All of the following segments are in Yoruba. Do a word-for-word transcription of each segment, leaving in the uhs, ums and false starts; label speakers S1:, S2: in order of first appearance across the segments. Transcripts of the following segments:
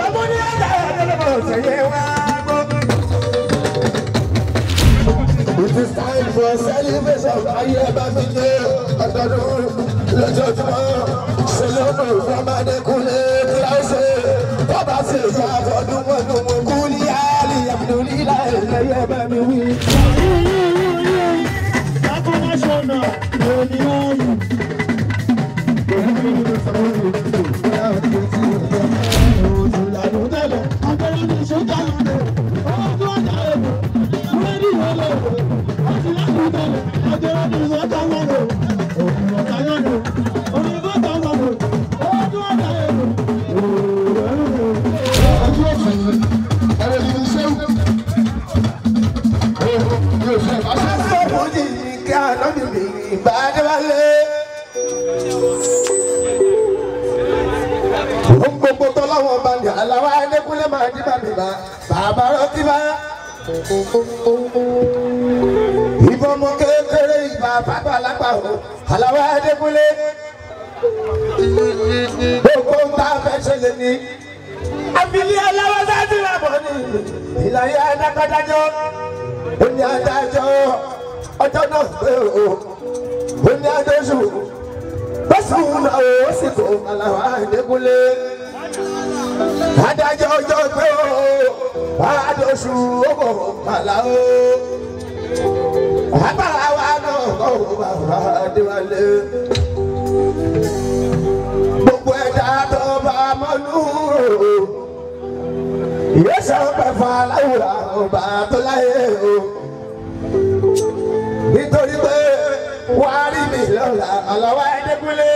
S1: Amoni ada ada seye wa go. It is time for celebration. Aye ba mi je adodun lójoojúmọ́. Solomo from Adekunle Klause. Baba se ja fọdún mọ́dún mo kúlí àlì Abdulila ẹ̀yẹ bá mi wí. Akọ́nàṣọ́nà ló ní ọ̀rùn. Gbogbo tọ́lọ́wọ́ bá ní aláwọ̀ Adékúnlé máa dí bàbí bá bàbá rọ́tí bá. Ìbọn ọmọ kékeré ìbá bàbá alágbà o aláwọ̀ Adékúnlé. Gbogbo ń bá fẹ́ ṣẹlẹ̀ ní. Àbílí aláwọ̀ sáájú àbọ̀ ní ìlàyé adákádájọ́. Ó ní adájọ́ ọjọ́ náà pé o. Ó ní adóṣù. Bẹ́sùn náà ó sì kó aláwọ̀ Adékúnlé. Adájọ́ ọjọ́ pé o, adóṣù owó kàlà o. Agbára wa náà kọ́ bàbá Adéwálé. Gbogbo ẹ̀dá tó bá mọ́lú o. Yóò sọ pé fún aláwùrà ọba tó láyé o. Nítorí pé wàá rí mi lọ́la Aláwọ̀ Adékúnlé.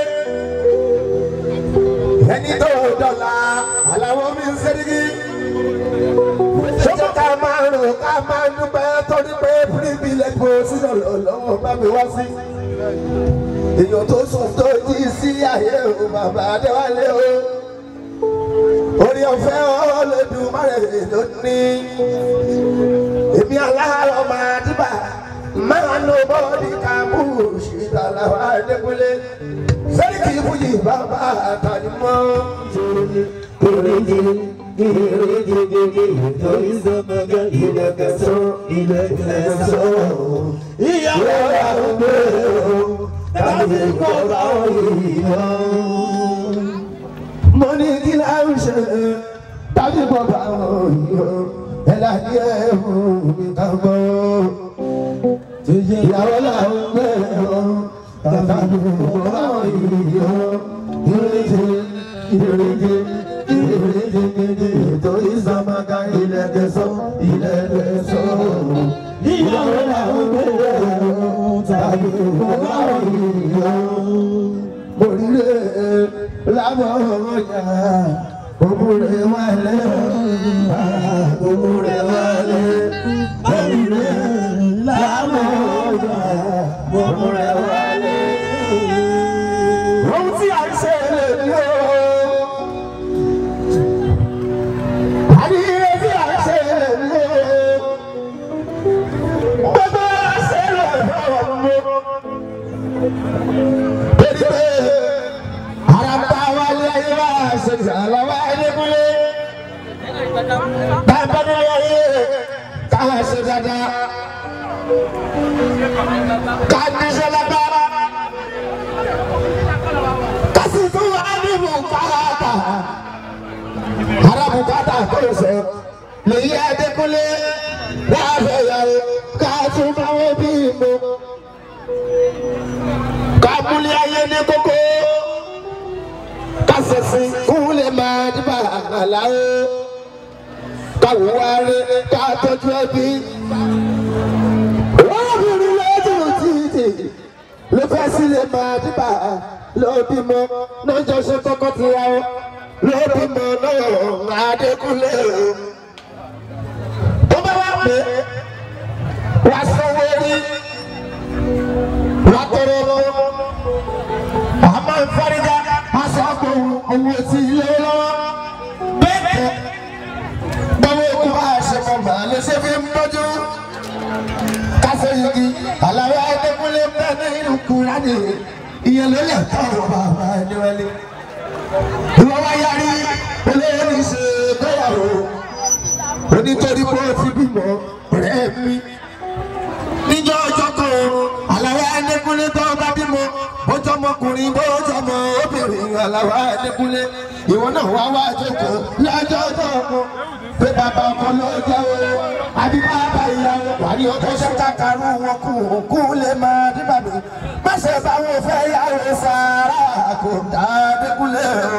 S1: Ẹni tó dọ̀la aláwọ̀ mi ń ṣẹ́dígí. Ṣọ́kọ́ ká máa rò ká máa dúpẹ́ torí pé privilege position lọ́wọ́ bá mi wá sí. Èèyàn tó sùn tó jí sí ayé o bàbá Adéwálé o. Orí ọ̀fẹ́ Olódùmarè ló ní. Èmi aláàrọ̀ máa dìbà máa ń lo bọ́ọ̀dì kàmú ṣìṣẹ́ Aláwọ̀ Adékúnlé. Sẹ́ríkì Fújì bàbá àtàlùmọ́. Kèrèjì kèrèjì kèrèjì torí sọ́mọ́gá ìlẹ̀kẹ̀sọ́ ìlẹ̀kẹ̀sọ́. Ìyàwó àrùgbé o, tàbí kọ́ bá òyìnbó. Mo ní kí láwọn ṣe tàbí kọ́ bá òyìnbó. Ẹ̀la díẹ̀ mú mi kàn bọ́. Ìyàwó làwọn gbé o. Tàbí kọ́ bá òyìnbó. Ìrètí ìrètí ìrètí ìrètí torí sọ́mọ́gá ìlẹ̀kẹ̀sọ́ ìlẹ̀kẹ̀sọ́. Ìyàwó làwọn gbé o. Tàbí kọ́ bá òyìnbó. Mo rí rẹ̀ lábọ̀ ọ̀yà. Òmùrè wálé, òmùrè wálé, òmùrè lámọ̀ ọ̀yà, òmùrè wálé. Ohun tí a ń ṣe lè ní o. Àdìyẹ tí a ń ṣe lè ní o. Gbogbo ṣe lè fọwọ́ mú. Bẹ́ẹ̀ni pé àràbà wálé ayé wá ṣe Aláwọ̀ Adékúnlé. Bàbá ní ayé ká ṣe dáadáa. Ká ní ṣe lágbára. Ká sì tún wá ní bùkátà. Ará bùkátà kò ṣe lèyí Adékúnlé. Láàfẹ́ yàrá ká tún máa wọ́n bí mo. Ká múlẹ̀ ayé ní kókó. Kásẹ̀sìn kúlẹ̀ máa dìbà àláwọ̀. Káwọ̀ wá rí ká tọ́jú ẹbí. Wọ́n bìrì lójú títì. Ló fẹ́ sílẹ̀ máa dìbà ló bímọ. Lọ́jọ́ ṣe kọ́kọ́ ti ra ọ́. Ló bímọ náà Adékúnlé. Tó bá wá pé wá sanwó rí. Wá tọrọ lọ́wọ́. Àmọ́ ìfọ́rígá. Aṣọ́kò owó tí ilé lọ́wọ́. Bẹ́ẹ̀ gbọ́wọ́ ikú àṣepọ̀ máa lè ṣe fi ń bọ́jú. Kásẹ̀ yìí Aláwọ̀ Adékúnlé bẹ́ẹ̀ nínú Kùránì. Ìyẹn ló lè tọrọ bàbá Adéwálé. Ìwọ́n wá yarí olóyè ní ṣe kó onítorí bó ti bímọ rẹ̀ mi. níjọ́ ọjọ́ kan Àlàó Adékúnlé tó bá bímọ bójọ́ ọmọkùnrin bójọ́ ọmọ obìnrin Àlàó Adékúnlé ìwọ náà wá wá jókòó lọ́jọ́ ọjọ́ kan pé bàbá ọkọ ló jẹ́ o àbí bàbá ìyàwó wà ní ọjọ́ ṣẹ́kàkàrú wọn kú òkú lè máa dìbà mi má ṣe báwọn fẹ́ yàwó sára kò dá Adékúnlé o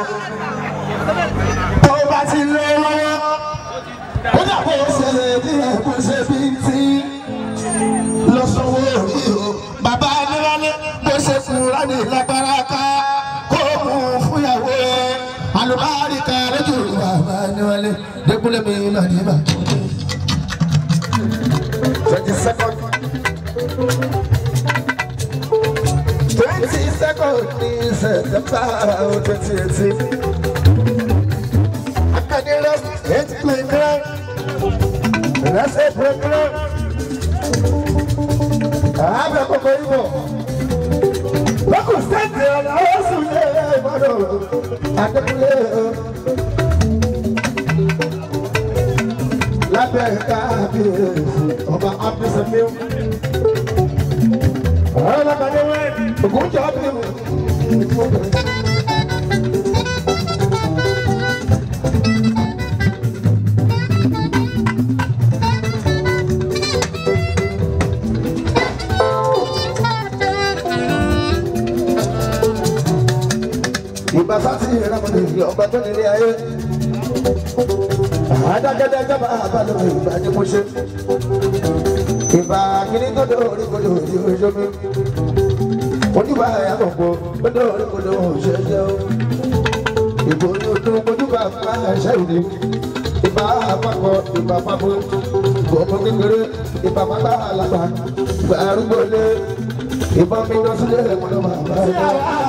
S1: tó bá ti lé lọ́wọ́ ó dàbò ṣe díẹ̀ kó ṣe bí ti lọ sanwó orí o bàbá Adéwálé bó ṣe fúnra ní lágbára ká kó mú fúnyàwó alùbáríkà lójú bàbá Adéwálé Adékúnlé mi mà ní mà. twenty second twenty second ní September twenty eighteen akadé eight play ground let's eight play ground ààbẹ̀ kókó ibò lọ́kùn sẹ́ẹ̀tì ọ̀nà ọ̀sùn lé ìbọ̀dọ̀ Adékúnlé lábẹ́ kábíyèsí ọba abdulsamiu ọlọ́kadé wẹ̀ ògùnjọ́ bí mu. Ìbá sátì ìrànmọ́ni ọba tó nílé ayé. Adágẹ́dẹ́ jọba àbálò ìgbà ni mo ṣe. Ìbá kìíní tó dóorí kodò ní oṣù mi. Ojúbà àyàkọ̀pọ̀ ó dóorí kodò ṣe jẹ́ o. Ìbò yóò tún ojúbà fún àṣẹ ìdí. Ìbá àpapọ̀ ìbá papọ̀. Ìbò ọmọ kékeré ìbá pápá àlàpà. Ìbá arúgbó lé. Ìbọn mi lọ sílé ẹ̀mọ́ lọ́wọ́ àbá ẹ̀ka.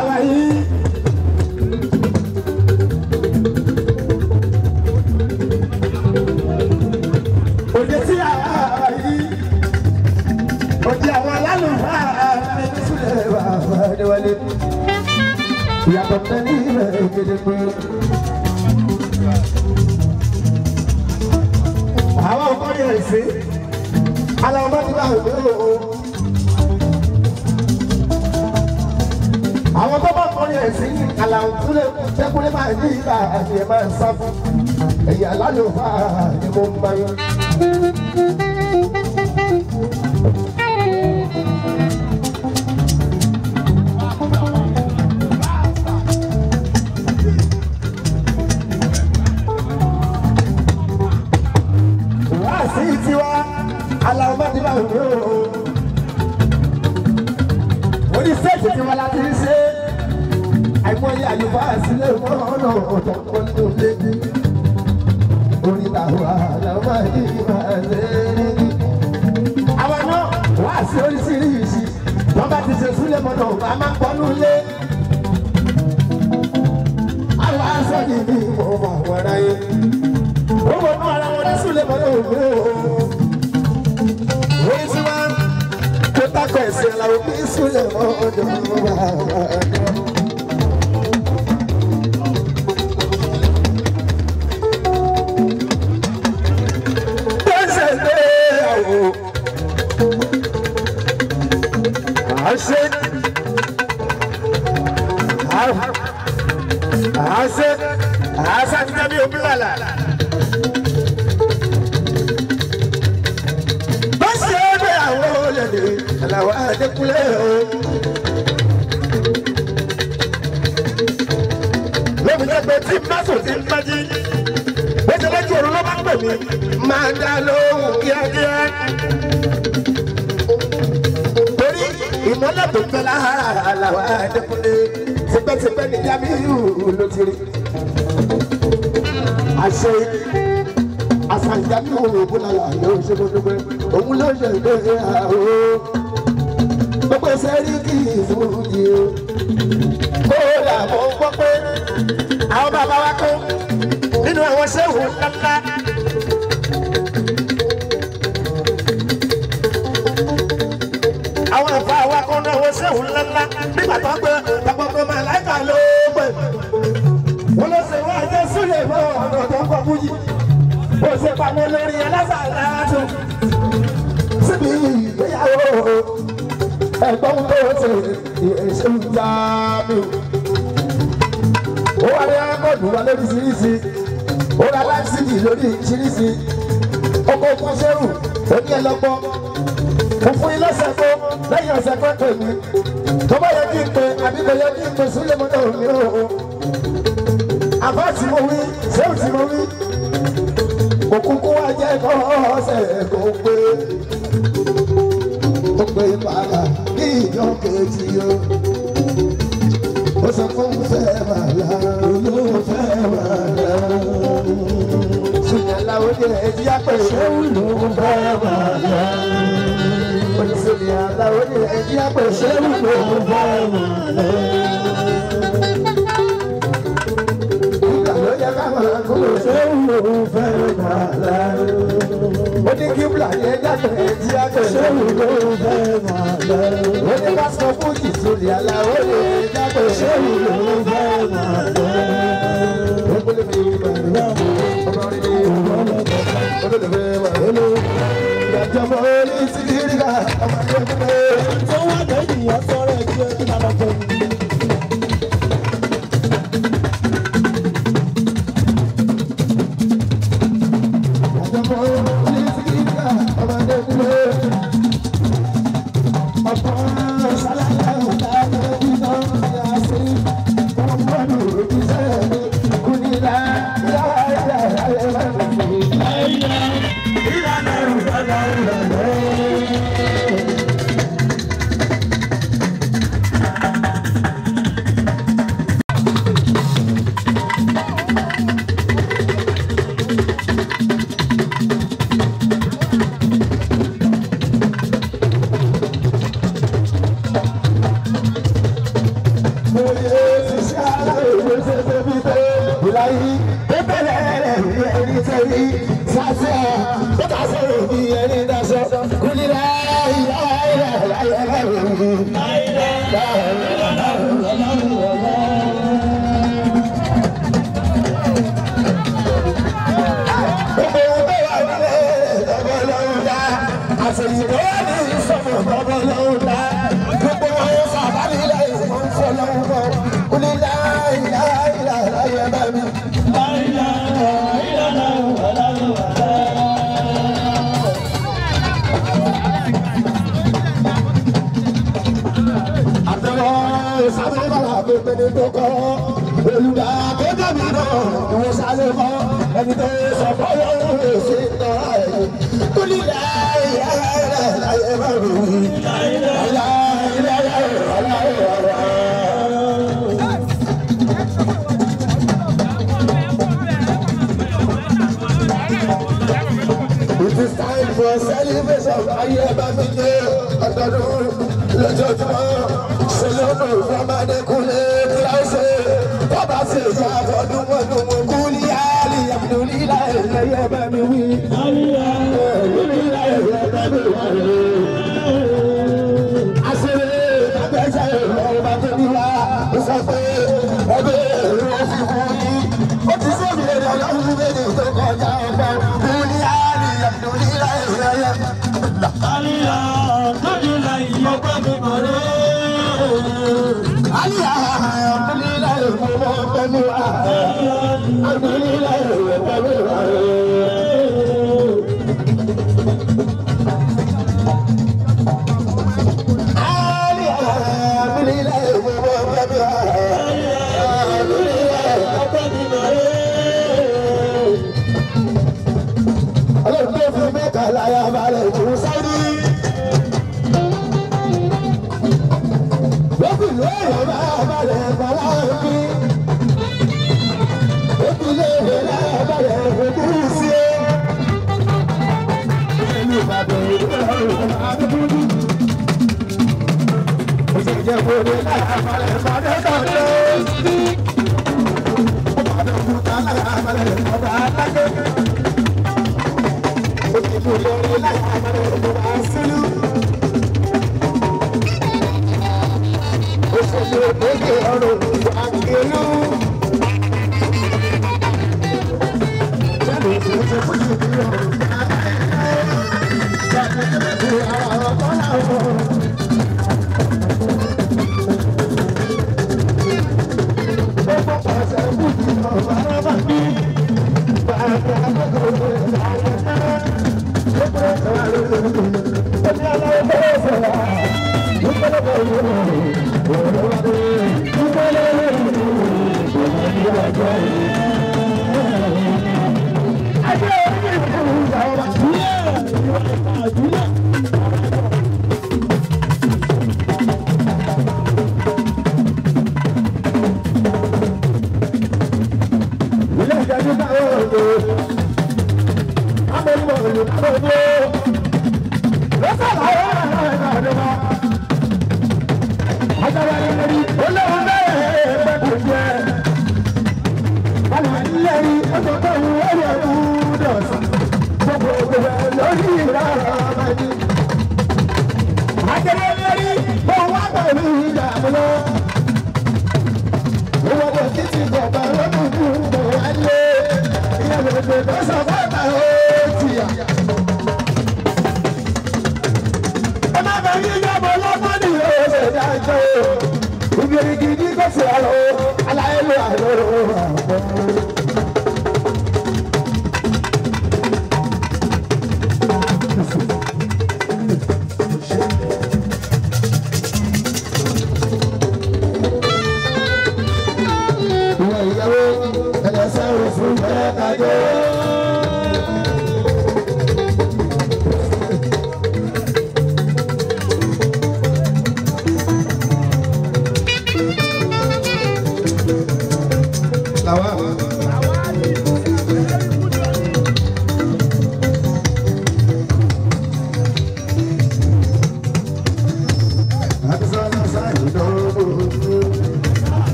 S1: Òde tí a yí, òde àwọn alálùfáà mi ní sílẹ̀ bàbá Adéwálé. Ìyàtọ̀ tẹ́lẹ̀ ilẹ̀ Gédégbé. Àwọn ọkọ yẹn sí, aláwọ̀ bá ti bá òde o. Àwọn tó bá kọ́ yẹn sí, aláwọ̀ túlẹ̀ Adékúnlé máa ní ìgbà àti ẹ̀ máa ń sá fún. Ẹ̀yà alálùfáà ni mo ń bá yọ. Wáàsí tiwa aláwọ̀ bá ti bá òde o. Orí sẹ́ẹ̀tì tiwa láti rí ṣe àìmọye àlùfáà sílẹ̀ mọ́ ọ̀nà ọ̀tọ̀ kan ní òde. Orí tàwa làwọn àyè máa lé ní. Àwọn náà wá sí oríṣiríṣi wọ́n bá ti ṣe súlẹ̀ mọ́nà ọ̀gá máa ń pọ́nú lé. Àwọn aṣọ ni bí mo mọ̀ wọ́n ráyé. Ó wọ inú ara wọn ní súlẹ̀ mọ́nà òwe o. Orí tí wọ́n tó takọ̀ ẹ̀sìn làwọn bí súlẹ̀ mọ́ ọjọ́ bá wà ní. Aşık, aşık, aşık da bir okulala. Başka bir avladi, Àlàó Adékúnlé o. Lóbi jẹ́ pé tí Másò ti ń bájí, bó ṣe lẹ́jọ́ òru ló bá ń pè mí, máa dá lóhùn kíákíá. Ìmọ́lẹ̀ tó fẹ́ lára Àlàó Adékúnlé tipẹ́tipẹ́ ní Jamiu ló ti rí. Àṣẹ àṣàjáde òbúlàlà ló ṣe gbogbo òun ló ṣe ìdóye àwọ̀ gbogbo sẹ́rí kì í fújì o. Kódà mo gbọ́ pé àwọn bàbá wa kó nínú àwọn ṣéwù ńláńlá. Àwọn àfa wa kó ní àwọn ṣéwù ńláńlá nígbà tó ń gbé gbogbo màláìka ló gbé. Wọ́n lọ ṣe wá ẹjẹ́ sílẹ̀ mọ́ ọ̀nà tó ń kọ́ fújì. Ó ṣe pamọ́ lórí ìṣe ń já mi. Ó wà ní akọ́dù wa lóríṣiríṣi, ó ra láìsídì lóríṣiríṣi, ọkọ̀ òkú ṣẹ́rù, ó ní ẹlọ́gbọ́. Mo fún yín lọ́sẹ̀ tó lẹ́yìn ọ̀sẹ̀ kan pè mí. Tó bá yẹ kí n pè àbí kò yẹ kí n pè sílé mọ́tò mi ò. Àbá tí mo wí, ṣéwù tí mo wí. Òkùnkùn wa jẹ́ kọ́ ọ̀sẹ̀ kò pé. Ó pé padà ní ìjọ kejì o. Ó sọ fún mi fẹ́ màlá, olówó fẹ́ màlá. Sùnyàlá ó jẹ́ ẹjí àpè, ṣéwù ló fẹ́ màlá. Sùnyàlá ó jẹ́ ẹjí àpè, ṣéwù ló fẹ́ màlá. Ṣéwù fẹ́ màlá. Ó ní kí Bùlàdé jáde ẹjí àpè, ṣéwù ló fẹ́ màlá. Ó ní ká sọ fún ìsúlẹ̀ aláwọ̀ lè jáde, ṣéwù ló fẹ́ màlá. Ó gbọ́dọ̀ fi màlá. Ọmọ rẹ̀ ní ìwọ̀n lọ́dọ̀. Ó gbọ́dọ̀ fi màlá. Ìdájọ́ mọ́ ní sígírìgà. Ọmọ rẹ̀ ní ìwọ̀n. Tó wà lẹ́yìn ọ̀sọ́rọ̀ ẹ̀jẹ̀ kí n máa fẹ́ mi. Ẹni tó sọ fọlọ́ ló ṣe tọ́ ẹ̀ tó ní láyé láyé bá mi wí láyé láyé láyé. It is time for celebration. Ayé bá mi dé ọdọọdún lójoojúmọ́. Ṣèlónù Fọmọdékúnlé kíláàsì bàbá sì ṣe àfọdún mọ́dún mọ́ kúlí àlì àbùdólí láyé láyé bá mi wí. Àlì láyé bá mi wí. Àṣírí àgbẹ̀ṣẹ̀ ìrọ̀lá tó ní wá. Ó sọ pé ẹgbẹ́ èrò fi fún yín. Ó ti sóbi ẹ̀rọ lọ́wọ́ méjì tó kọjá ọgbà. Kúlí àlì àbùdólí láyé láyé. Àlìyá lójú láyé ọgbà mi mọ̀ rẹ́. Àlìyá ọ̀dúnlé láyé fún ọgbà mi wá. Ọ̀dúnlé láyé ọgbà mi wá. Àlìyá ọ̀dúnlé láyé fún ọgbà mi wá. Ọ̀dúnlé láyé ọgbà mi wá. Ọlọ́run tó fi mẹ́ta láyà balẹ̀ fún Sáúdí. Lóyè bá balẹ̀ bàlá mi. Ojúlé bá balẹ̀ fojú sí. Ìlú Ìbàdàn ìlú Ìlọrin àdúgbò. Òṣèjẹ fòde láyà balẹ̀ bàdé tọ̀lé. Ìbàdàn kúta láyà balẹ̀ bàdé alágbé. Òṣèjẹ lórí láyà balẹ̀ bàdé sílú. Òṣèlú òkè ọ̀rọ̀ àgbélú. Jáde tó ṣe fún ìdí ọ̀rọ̀ àgbélú. Jáde tó ṣe fún àwọn ọ̀rọ̀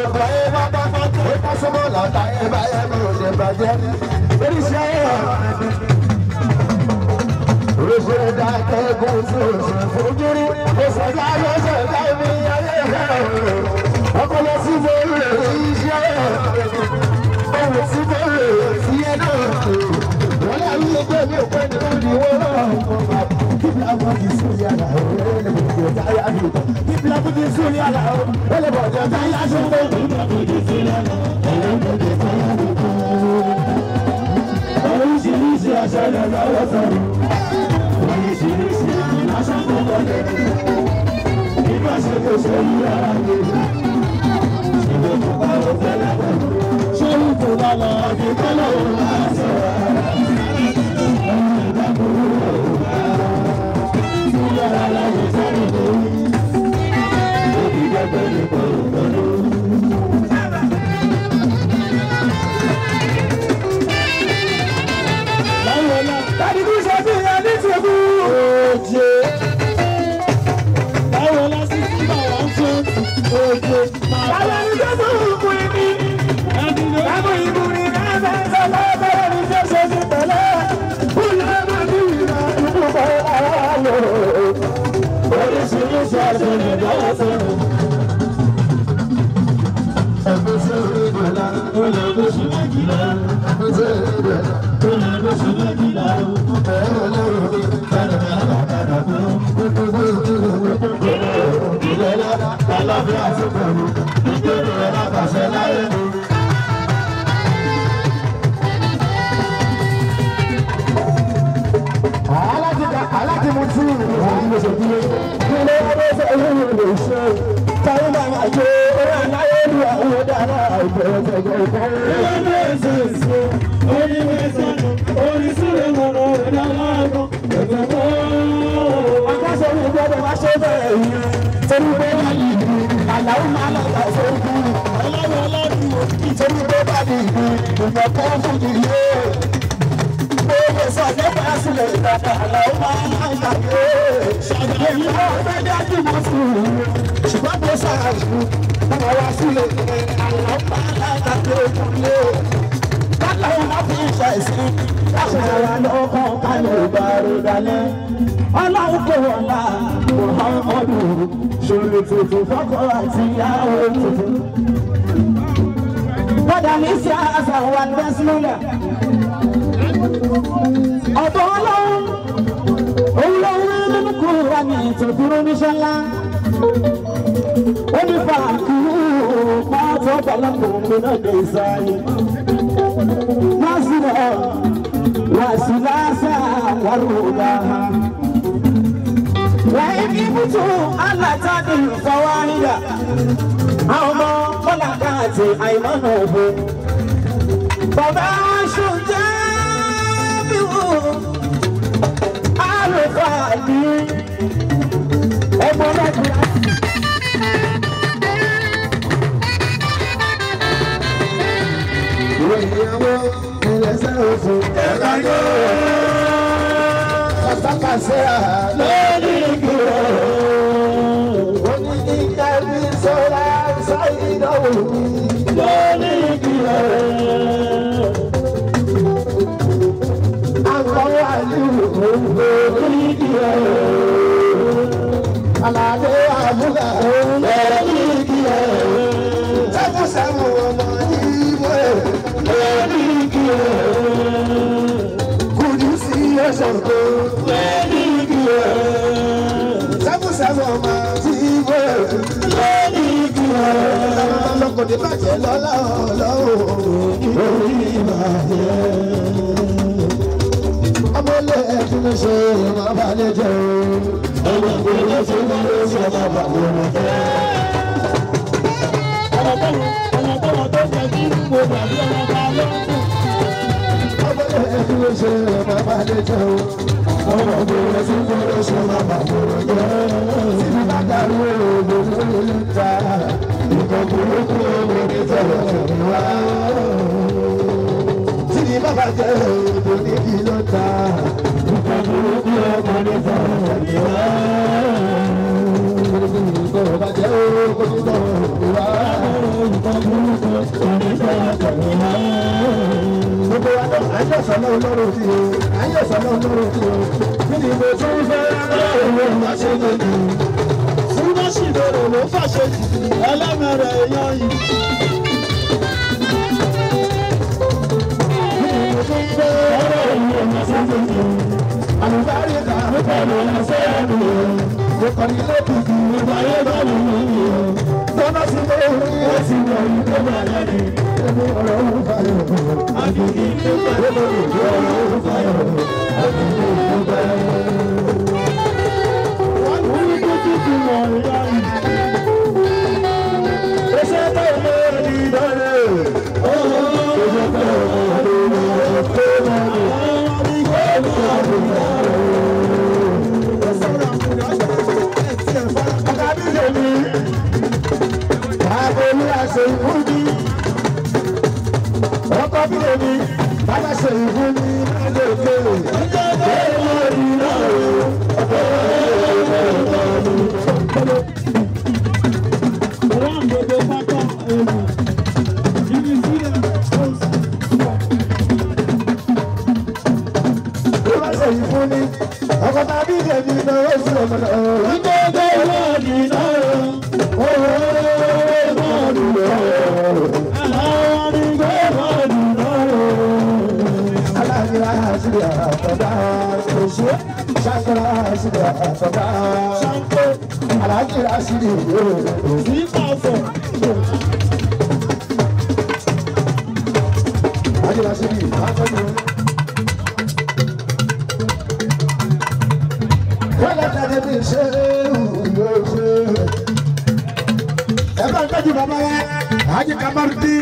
S1: ọ̀pọ̀ ẹ bá bá bá tó bá sọ́mọ́ lọ́ta ẹ bá ẹ mú ṣe bàjẹ́. Oríṣi ẹ̀ oríṣi ẹ̀dá kẹ́gùn sóòsì fojúrí oṣù ẹ̀dá yóò ṣe ẹ̀dá mi ayé ẹ̀ ọpọlọ sí bọ́ọ̀lù iṣẹ́ ohun sí bọ́ọ̀lù sí ẹ̀ náà wọ́n lé àwọn ẹgbẹ́ mi ò pẹ́ ní ìdí wọ́n náà kíbi àwọn kì í sùn yàrá ó lè bọ̀ jẹ́ táyà mi kíbi àwọn kì í sùn yàrá ó lè bọ̀ jẹ́ táyà ṣùgbọ́n kíbi àwọn kì í sùn yàrá ó lè bọ̀ jẹ́ táyà mi. Oríṣiríṣi àṣà lè lọ́wọ́ sọ̀rọ̀ oríṣiríṣi àṣà tó wọlé nígbà ṣe kò ṣe yí ara mi ṣèlú tó bá wọ fẹ́lẹ́ pẹ̀lú ṣòwò tó bá lọ àbí kọ́lọ́ òun máa sọ̀rọ̀ ọmọ ìgbà burú òun bá tí yàrá láyé sáré lórí òbí gbẹgbẹ ní pẹ̀lú pẹ̀lú. Tàbí kí ṣe bí ìyá ní tìbú òjò. Báwo la sì ti bá wọn fún òjò? Báwo ni tó tó kú ibi? Báwo ìbú ni káfẹ́ sọ lọ́bẹ̀rẹ̀ ní tó ṣe ti tẹ̀lé? Bùnà máa ní ìlà ìbúkọ̀ ara lò. Oríṣiríṣi àṣẹ ìgbàlá sọ̀rọ̀. Ẹgbẹ́ sí orí ìgbàlá, ó lè gbé sí méjìlá. Ẹgbẹ́ sí orí ìgbàlá. Aláti mo tí ìrìn mo ṣe dúró. Ilé ọdún ṣe èyí ni lè ṣe. Táwọn bá máa jó orí àláyé ní àwọn ọ̀daràn àìbẹ̀rẹ̀ tẹ̀gẹ̀ ìkọ́wé. Ilé ọdún ṣe ṣe orí mẹ́sàn-án orí sílẹ̀ mọ̀nà ìdáláàgọ́ ẹ̀fẹ̀ mọ́. Akọ́ṣe mi gbọ́dọ̀ wá ṣe bẹ̀rẹ̀ yìí. Torí pé wà ní ìlú àlàó máa lọ́ta sórí. Ọlọ́run ọlọ́run ìtorí pé bá ní ìlú ìmọ̀ kan fún ìdílé. Gbogbo sọ nípa sílẹ̀ ìdàgbà àlàó máa ń gbàgbé. Ìmọ̀ ọ̀fẹ́ dájú mọ́ sí ìlú. Ṣùgbọ́n mo ṣàṣù ọmọ wa sílẹ̀ àlàó máa ń gbàgbé ojúlé. Bákan náà fi ṣàìsí láṣàrà lọ́kàn kálẹ̀ ìbára dalẹ̀. Ọlọ́run kò wọ̀lá Muhammadu ṣòro tuntun fọ́kọ̀ àti ìyàwó tuntun. Bọ́dà ní sí àṣà wà ní Bẹ́sílúlà. Ọ̀dọ̀ ọlọ́run òun ló ń rí nínú kúrò wá ní ìtòdúró níṣẹ́ ńlá. Ó ní fàákùrù máa tó ọ̀pọ̀lọpọ̀ òmìnira dé ìsáyé. Nasira wasilasa warudaha waikibutu alatadi fawahida ọmọ kọlakati àìmọ́nàbó bàbá ṣùjá bíwò alùpàdé ẹgbọ́n lẹ́gbẹ̀ẹ́. Ìyàwó ìlẹ̀sẹ̀ oṣù ẹ̀ka yóò kàtàkàṣẹ́ lórí ìgbìrò. Ó ní kí kẹ́bí sọ́ra sáyé ìdánwò mi lórí ìgbìrò. Àkọ́wé àlùkò lórí ìgbìrò. Àlàdé àbúlà lórí ìgbìrò. Sẹ́kù sẹ́mu ọmọ ìwé. Could you see your shadow? Seven seven man, Tiwo. Lọ́kọ̀ dé bàjẹ́ lọ́la ọlọ́wọ́ orí ìbàjẹ́. Ọmọ ilé ẹ̀dùn ló ṣe ọmọ abalẹ̀ jẹ́ o. Ọmọ ìgbẹ́ ló ṣe ọmọ ló ṣe ọmọ abalẹ̀ jẹ́. Ọmọ tọ́wọ́ ọmọ tọ́wọ́ tó jẹ́ kí mo gbàgbé ọmọ balẹ̀. Ọmọ ilé ẹ̀dùn ló ṣe ọmọ abalẹ̀ jẹ́ o. Ọmọ ìgbẹ́ ló ṣe ọmọ ló ṣe ọmọ abalẹ̀ jẹ́. Síbi bá dàrú òògùn lórí níta. Ìkọ̀ burúkú ọmọ ní tẹ̀lé wá. Síbi bàbá jẹ́ òògùn ní kí ló ta. Ìkọ̀ burúkú ọmọ ní tẹ̀lé wá. Ìkọ̀ bàjẹ́ òògùn ní tẹ̀lé wá. gbogbo wa náà ayé ọ̀sán náà lọ́rùn sí o ayé ọ̀sán náà lọ́rùn sí o kí ni mo tún fẹ́ lọ́wọ́ ìwé ṣe lójú.
S2: Súnmọ́sì lòrò ló fàṣẹ jù ẹlẹ́mẹ̀rẹ̀ èèyàn yìí.
S1: Kí ni mo tún fẹ́ lọ́wọ́ ìwé ṣe lójú. Àlùbáríkà ló pẹ̀lú ẹsẹ̀ ẹ̀rù o. Mo kàn ní lókìkí ìgbà yẹn bá mi nìyí o. Tọ́lá sí ló rí èsì wọ̀ yìí tó bá lẹ́nu. Ẹni ọ̀rọ̀ òun fàyọ̀ o. Àgbègbè tó bá lẹ́nu ìlú ọ̀rọ̀ òun fàyọ̀ o. Àgbègbè tó bá lẹ́nu.
S2: Wọ́n ní kó títí wọ̀ ìyá yìí.
S1: Ẹsẹ̀ tó lé ní ìdánrẹ́. Ẹsẹ̀ tó lé ní ṣe ìfúnni ọkọ bí omi bàbá ṣe ìfúnni lọ́jọ́ ìgbèrè ọjọ́ ìgbèrè ní náà ọjọ́ ìgbèrè.
S2: Wọ́n ń gbogbo pápá ẹ̀rù ibi sílẹ̀ oṣù.
S1: Bàbá ṣe ìfúnni ọkọ tàbí ìdèmí náà ó sì lọ́mọdé ọ̀rọ̀.
S2: Ọjọ́ ìgbèrè ní náà
S1: Alhaji Rashidi
S2: ní pàṣẹ.
S1: Alhaji Rashidi wọ́n lọ́ta débi ṣe ẹ̀ka ìtọ́jú bàbá wa Alhaji Kamarudin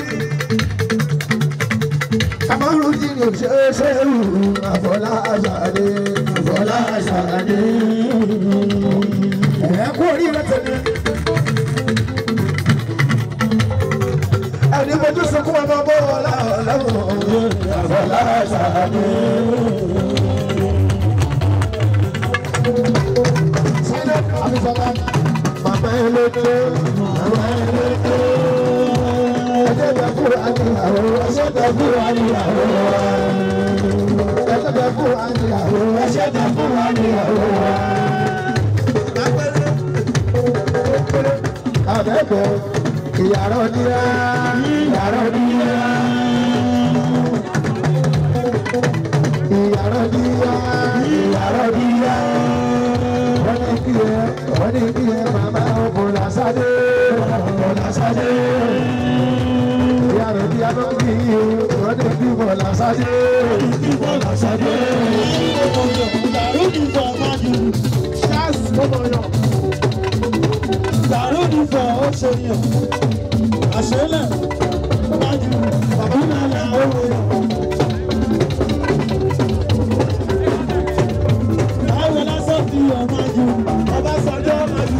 S1: Kamarudin ni ṣe ṣe àfọlá àṣàdé àfọlá àṣàdé ẹ̀ kú oríire tẹ̀lé ẹni mojú sunkún ọmọ bọ́ ọ̀la ọ̀lẹ́wọ̀n àfọlá àṣàdé. Sílẹ̀ àfisọ́lá màmá ẹ̀ ló dé màmá ẹ̀ ló dé. Ẹjẹ́ bẹ fún àníyàwó, ẹjẹ́ bẹ fún àníyàwó. Ẹjẹ́ bẹ fún àníyàwó, ẹjẹ́ bẹ fún àníyàwó. Àbẹ̀bẹ̀ ìyàrá oníyà, ìyàrá oníyà. Ìyàrá oníyà, ìyàrá oníyà. Wọ́n ní kí ẹ, wọ́n ní kí ẹ màmá ọ̀bùnà sáde, ọ̀bùnà sáde. Ìyàrá oníyà ló ń kí o, wọ́n ní kí bọ̀là sáde, kí bọ̀là sáde.
S2: Dàrú ní fọ májú, ṣáàsì tó mọ̀ yàn. Dàrú ní fọ ó ṣe yàn. Àṣẹlẹ̀ májú, bàbá náà là ó wò yàn. Báwo lásán fi hàn májú, ọba sọjọ́ májú.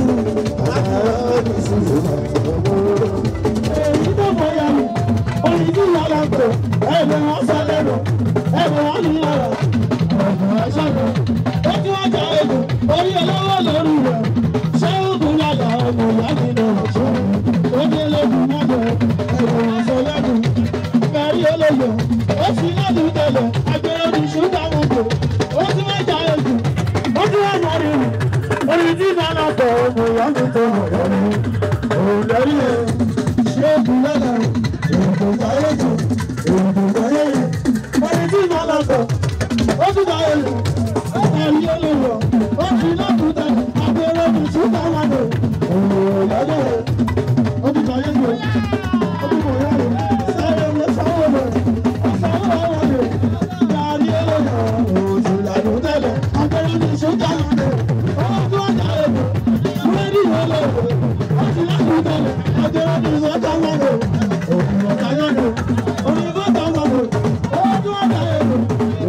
S2: Èyí tó mọ̀ yàrá, oyin tí yàrá gbò, ẹ̀bùn wọn sọ lẹ́nu, ẹ̀bùn wọn ní yàrá. Ọ̀gbọ̀n ẹ̀ṣọ́gbọ̀n, ó tí wọ́n jà egbò, orí olówó lórí rẹ̀. Ṣé oògùn yàrá ọmọ ìyá mi lọ ṣọ́? Ó dé lóògùn mọ́jọ, ẹ̀bùn wọn sọ lẹ́nu. Mẹ́rí olóyè, ó fi lọ́dún tẹ̀lẹ̀, agbèrè ní ṣúgà mọ́tò. Ó tí wọ́n jà egbò, ó tí wọ́n jà rírù. Orí tí nàá tọ̀ ọmọ ìyá mi tó mọ̀ lọ́rùn. Òun lórí ẹ̀, ṣé oògùn yàrá èèbò sáyé jù, èèbò sáyé yìí. Orí tí nàá tọ̀, ó tún jà egbò, ó kàrí olóyè, ó fi lọ́dún tẹ̀lẹ̀, agbèrè ní ṣúgà mọ́tò. Òun lọ́dún ẹ̀, ó ti jà egbò, ó ti mọ̀ yàrá, sáré wọ́n sáwọ́ rẹ̀, ọ̀sáwọ́ ọ̀rọ̀ rẹ̀. Kàrí olóyè, òun ti lọ́dún tẹ̀lẹ̀, agbèrè ní ṣúgà mọ́tò. Ó tún wọ́n jà egbò, búrẹ́dì olóyè, ó ti lọ́dún tẹ̀lẹ̀, agbèrè ní ṣúgà mọ́tò. Òun ọ̀tá yọ̀dọ̀, òyìnbó tà mọ́tò. Ó tún wọ́n jà egbò,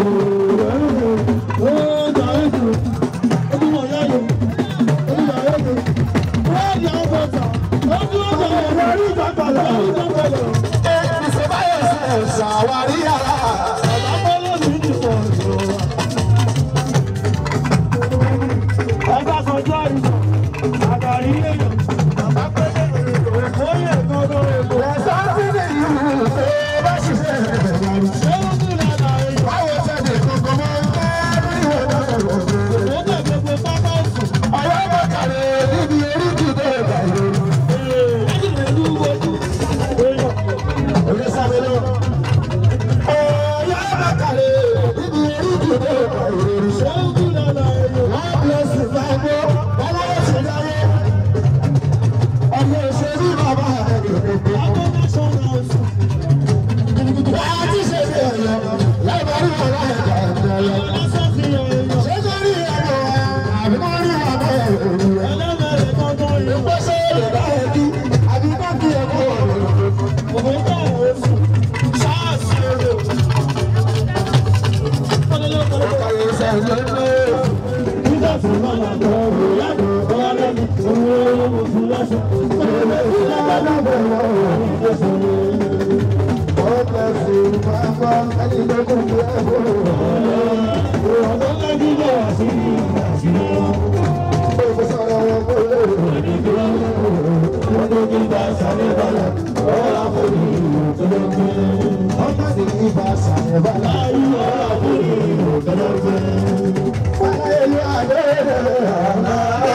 S2: ó jà egbò, ó ti mọ̀ yàrá, ó ti jà egbò. Búrẹ́dì àbọ̀tà, ó tún wọ́n jà egbò, orí ìjàpàlà, orí ìjàpàlà.
S1: Ìṣèbáyọ̀ ṣe ṣàwárí yàrá.
S2: Bàbá Bọ́lá mi ti pọ̀ jù. Ẹgbẹ́ àkànjọ́ àìsàn, àgàrí èèyàn, bàbá pẹ́lẹ́ èkó yẹ̀ gbọ́dọ̀ èkó.
S1: Ẹ̀sán sí ni ìlú ṣe. gbọ́ ẹni tó kún fún ẹ fún un.
S2: Ìwọ̀n tó lẹ́jú bọ̀ wá sí ìgbàsílẹ̀.
S1: Ó sọ̀rọ̀ wọn kó lè rò.
S2: Wọ́n tó kí bá sáré balẹ̀, ọ̀rọ̀ àforí ìwọ̀n tó ló gbé.
S1: Ọmọ sì ní ibà sàrẹ̀ bá láyé.
S2: Ọ̀rọ̀ àforí ìwọ̀n tó ló gbé.
S1: Fáyé ìlú àdé rẹ̀ àná.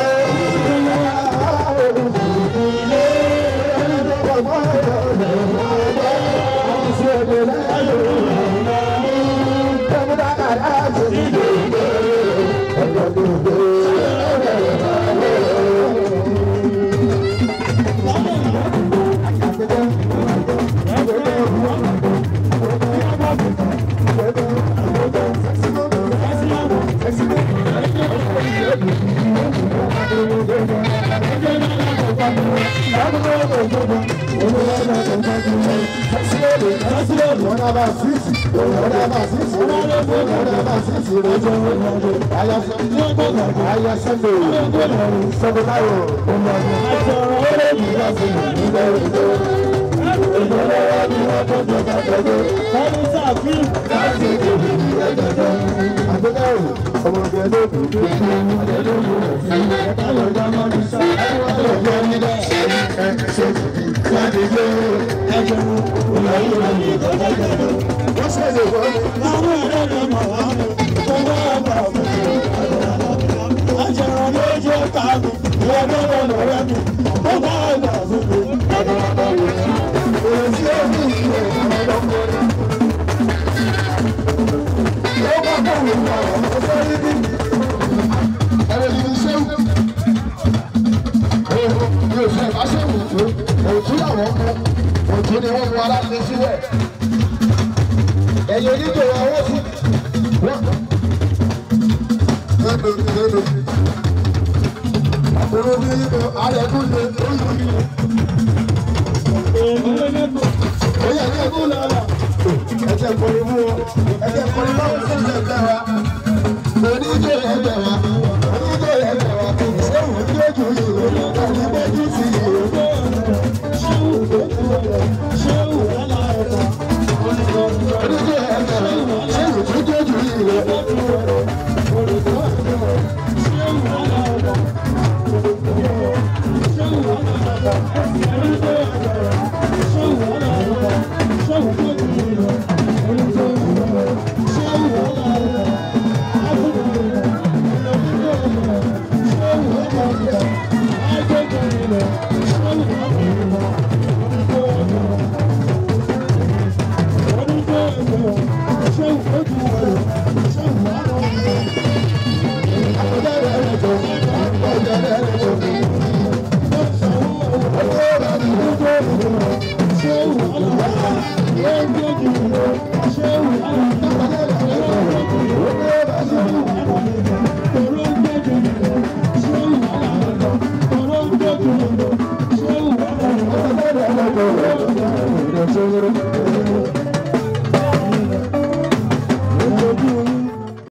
S1: Ilé ẹni tó kọ̀ mọ́ ẹ̀rọ rẹ̀ máa bọ́. Àwọn sí òde láyé àná. Tẹ́múdá kàdá sí ìdè ìdè. Ẹ̀jọ̀ dòdò. Ẹ̀yin oníjó owó sí. Àbúrò bí àrẹ̀kún lè lóyún. Ó yẹ kí ẹkún lọ́la. Ẹ̀jẹ̀ kọrin mú wọn. Ẹ̀jẹ̀ kọrin báwo sí ẹgbẹ́ wa. Oníjó ẹgbẹ́ wa. Oníjó ẹgbẹ́ wa. Ṣéwù tí ó jù yìí lọ. Tàbí bójú sí yìí lọ.
S2: Ṣéwù tó kú ọ̀rọ̀, ṣéwù lọ́la ẹ̀ka.
S1: Oníjó ẹgbẹ́ wa. Ṣéwù tí ó jù yìí lọ. Thank you.